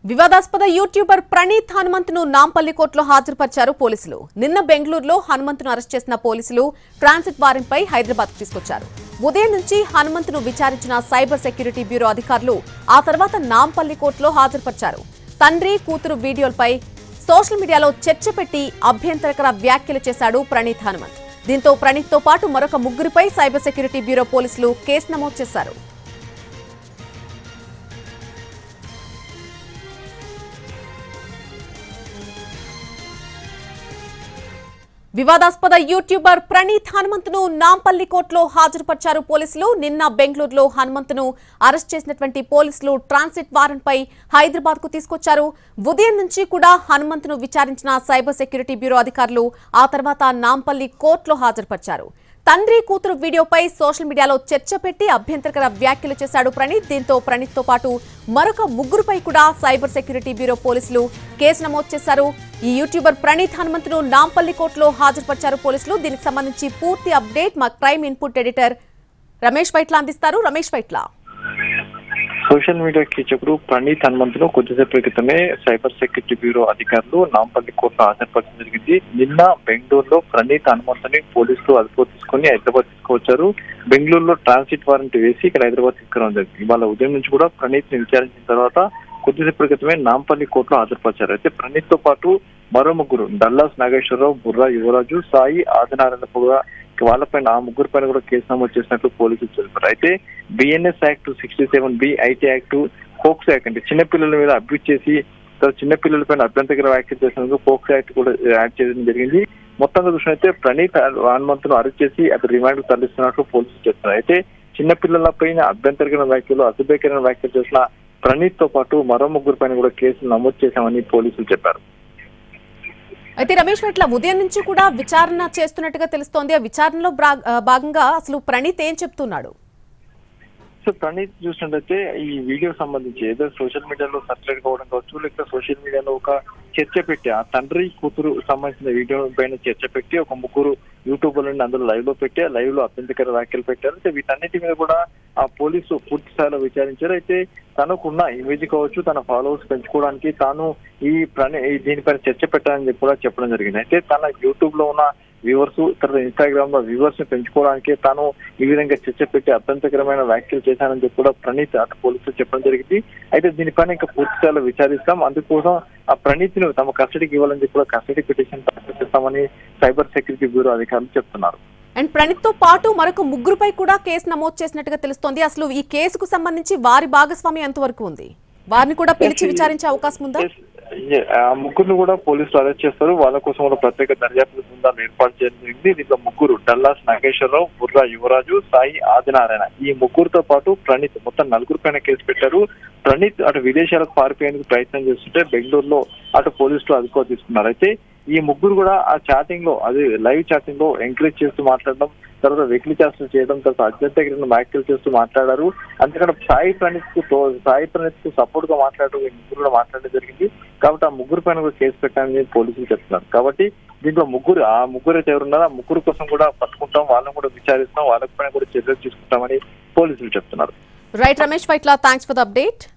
వివాదాస్పద యూట్యూబర్ ప్రణీత్ హనుమంతును నాంపల్లి కోర్టులో హాజరుపరిచారు పోలీసులు. నిన్న బెంగళూరులో హనుమంతును అరెస్ట్ చేసిన పోలీసులు ట్రాన్సిట్ వారెంట్పై హైదరాబాద్ తీసుకొచ్చారు. ఉదయం నుంచి హనుమంతును విచారించిన సైబర్ సెక్యూరిటీ బ్యూరో అధికారులు ఆ తర్వాత నాంపల్లి కోర్టులో హాజరుపరిచారు. తండ్రి కూతురు వీడియోలపై సోషల్ మీడియాలో చర్చ పెట్టి అభ్యంతరకర వ్యాఖ్యలు చేశాడు ప్రణీత్ హనుమంత్. దీంతో ప్రణీత్ తో పాటు మరొక ముగ్గురిపై సైబర్ సెక్యూరిటీ బ్యూరో పోలీసులు కేసు నమోదు చేశారు. వివాదాస్పద యూట్యూబర్ ప్రణీత్ హనుమంతును నాంపల్లి కోర్టులో హాజరుపరిచారు పోలీసులు. నిన్న బెంగళూరులో హనుమంతును అరెస్ట్ చేసినటువంటి పోలీసులు ట్రాన్సిట్ వారెంట్ పై హైదరాబాద్ కు తీసుకొచ్చారు. ఉదయం నుంచి కూడా హనుమంతును విచారించిన సైబర్ సెక్యూరిటీ బ్యూరో అధికారులు ఆ తర్వాత నాంపల్లి కోర్టులో హాజరుపరిచారు. తండ్రి కూతురు వీడియోపై సోషల్ మీడియాలో చర్చ పెట్టి అభ్యంతరకర వ్యాఖ్యలు చేశాడు ప్రణీత్. దీంతో ప్రణీత్ తో పాటు మరొక ముగ్గురుపై కూడా సైబర్ సెక్యూరిటీ బ్యూరో పోలీసులు కేసు నమోదు చేశారు. ఈ యూట్యూబర్ ప్రణీత్ హనుమంతును నాంపల్లి కోర్టులో హాజరుపరిచారు పోలీసులు. దీనికి సంబంధించి పూర్తి అప్డేట్ మా crime input editor Ramesh Vaitla అందిస్తారు. రమేష్ వైట్ల, సోషల్ మీడియా కీచకుడు ప్రణీత్ హనుమంతును కొద్దిసేపటి క్రితమే సైబర్ సెక్యూరిటీ బ్యూరో అధికారులు నాంపల్లి కోర్టులో హాజరుపరచడం జరిగింది. నిన్న బెంగళూరులో ప్రణీత్ హనుమంతుని పోలీసులు అదుపులో తీసుకుని హైదరాబాద్ తీసుకువచ్చారు. బెంగళూరులో ట్రాన్సిట్ వారెంట్ వేసి ఇక్కడ హైదరాబాద్ తీసుకురావడం జరిగింది. ఇవాళ ఉదయం నుంచి కూడా ప్రణీత్ ని విచారించిన తర్వాత కొద్దిసేపటి క్రితమే నాంపల్లి కోర్టులో హాజరుపరిచారు. అయితే ప్రణీత్ తో పాటు మరో ముగ్గురు డల్లాస్ నాగేశ్వరరావు, బుర్రా యువరాజు, సాయి ఆదినారాయణ కూడా వాళ్ళపైన ఆ ముగ్గురు పైన కూడా కేసు నమోదు చేసినట్లు పోలీసులు తెలిపారు. అయితే BNS act 67B, IT act, POCSO act అంటే చిన్నపిల్లల మీద అబ్యూజ్ చేసి చిన్నపిల్లలపైన అభ్యంతరకర వ్యాఖ్యలు చేసినందుకు పోక్సో యాక్ట్ కూడా యాడ్ చేయడం జరిగింది. మొత్తంగా చూసినైతే ప్రణీత్ హనుమంతును అరెస్ట్ చేసి అతను రిమాండ్ కు తరలిస్తున్నట్లు పోలీసులు చెప్తున్నారు. అయితే చిన్నపిల్లలపైన అభ్యంతరకర వ్యాఖ్యలు, అసభ్యకరమైన వ్యాఖ్యలు చేసిన ప్రణీత్ తో పాటు మరో ముగ్గురు పైన కూడా కేసులు నమోదు చేశామని పోలీసులు చెప్పారు. అయితే రమేష్ వైట్ల, ఉదయం నుంచి కూడా విచారణ చేస్తున్నట్టుగా తెలుస్తోంది. ఆ విచారణలో భాగంగా అసలు ప్రణీత్ ఏం చెప్తున్నాడు? సో ప్రణీత్ చూసినట్టయితే ఈ వీడియోకి సంబంధించి ఏదో సోషల్ మీడియాలో సర్క్యులేట్ కావడం కావచ్చు, లేకపోతే సోషల్ మీడియాలో ఒక చర్చ పెట్టి ఆ తండ్రి కూతురు సంబంధించిన వీడియో పైన చర్చ పెట్టి ఒక ముగ్గురు యూట్యూబర్లని అందులో లైవ్ లో పెట్టి లైవ్ లో అభ్యంతరకర వ్యాఖ్యలు పెట్టారు. అయితే వీటన్నిటి మీద కూడా ఆ పోలీసు పూర్తి స్థాయిలో విచారించారు. అయితే తనకున్న ఇమేజ్ కావచ్చు, తన ఫాలోవర్స్ పెంచుకోవడానికి తాను దీనిపైన చర్చ పెట్టాలని చెప్పి కూడా చెప్పడం జరిగింది. అయితే తన యూట్యూబ్ లో ఉన్న వ్యూవర్స్, తర్వాత ఇన్స్టాగ్రామ్ లో వ్యూవర్స్ ని పెంచుకోవడానికి తాను ఈ విధంగా చర్చ పెట్టి అభ్యంతరకరమైన వ్యాఖ్యలు చేశానని చెప్పి కూడా ప్రణీత్ అటు పోలీసులు చెప్పడం జరిగింది. అయితే దీనిపైన ఇంకా పూర్తి స్థాయిలో విచారిస్తాం, అందుకోసం ఆ ప్రణీత్ ను తమ కస్టడీకి ఇవ్వాలని చెప్పి కూడా కస్టడీ పిటిషన్ దాఖలు చేస్తామని సైబర్ సెక్యూరిటీ బ్యూరో అధికారులు చెప్తున్నారు. అండ్ ప్రణీత్ తో పాటు మరొక ముగ్గురుపై కూడా కేసు నమోదు చేసినట్టుగా తెలుస్తోంది. అసలు ఈ కేసుకు సంబంధించి వారి భాగస్వామ్యం ఎంతవరకు ఉంది? వారిని కూడా పిలిచి విచారించే అవకాశం ఉందా? ఆ ముగ్గురు కూడా పోలీసులు అరెస్ట్ చేస్తారు. వాళ్ళ కోసం కూడా ప్రత్యేక దర్యాప్తు బృందాలు ఏర్పాటు చేయడం జరిగింది. దీంట్లో ముగ్గురు డల్లాస్ నాగేశ్వరరావు, బుర్రా యువరాజు, సాయి ఆదినారాయణ ఈ ముగ్గురుతో పాటు ప్రణీత్ మొత్తం నలుగురు పైన కేసు పెట్టారు. ప్రణీత్ అటు విదేశాలకు పారిపోయేందుకు ప్రయత్నం చేస్తుంటే బెంగళూరులో అటు పోలీసులు అదుపులో తీసుకున్నారు. అయితే ఈ ముగ్గురు కూడా ఆ చాటింగ్ లో, అది లైవ్ చాటింగ్ లో ఎంకరేజ్ చేస్తూ మాట్లాడడం, తర్వాత వెకిలి చేస్తూ చేయడం, తర్వాత అభ్యంతరకరమైన వ్యాఖ్యలు చేస్తూ మాట్లాడారు. అంతేకాదు సాయి ప్రణీత్ కు సపోర్ట్ గా మాట్లాడుతూ ఈ ముగ్గురు కూడా మాట్లాడడం జరిగింది. కాబట్టి ఆ ముగ్గురు పైన కూడా కేసు పెట్టాలని పోలీసులు చెప్తున్నారు. కాబట్టి దీంట్లో ఆ ముగ్గురు అయితే ఎవరున్నారో ఆ ముగ్గురు కోసం కూడా పట్టుకుంటాం, వాళ్ళని కూడా విచారిస్తాం, వాళ్ళ పైన కూడా చర్యలు తీసుకుంటామని పోలీసులు చెప్తున్నారు. Right Ramesh Vaitla, thanks for the update.